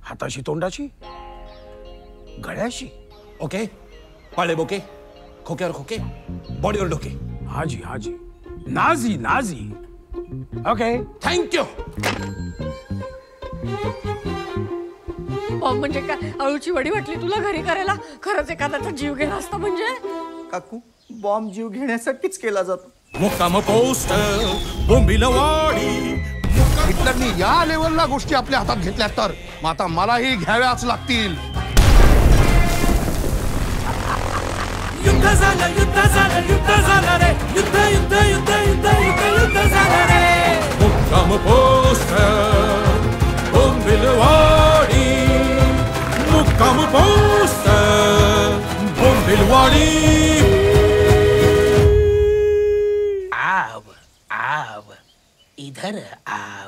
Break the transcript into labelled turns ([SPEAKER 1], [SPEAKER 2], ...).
[SPEAKER 1] हाताशी तोंडाशी गळ्याशी.
[SPEAKER 2] ओके, पाळे बोके, खोक्यावर खोके, बॉडीवर डोके.
[SPEAKER 1] हाजी हाजी, नाजी नाजी. Okay,
[SPEAKER 2] thank you.
[SPEAKER 3] बॉम्ब म्हणजे काय? अळूची वडी वाटली तुला घरी करायला? खरंच एखाद्याचा जीव गेला असता म्हणजे?
[SPEAKER 4] काकू, बॉम्ब जीव घेण्यासाठीच केला जातो.
[SPEAKER 2] मुक्काम पोस्ट बोंबिलवाडी.
[SPEAKER 5] हिटलरनी या लेवलला गोष्टी आपल्या हातात घेतल्या तर मग आता मलाही घ्याव्याच लागतील.
[SPEAKER 2] युद्ध झालं, युद्ध झालं, युद्ध झालं रे. युद्ध युद्ध युद्ध युद्ध युद्ध युद्ध झालं रे. मुक्काम पोस्ट बोंबिलवाडी. मुक्काम पोस्ट बोंबिलवाडी.
[SPEAKER 6] आव आव इधर आव.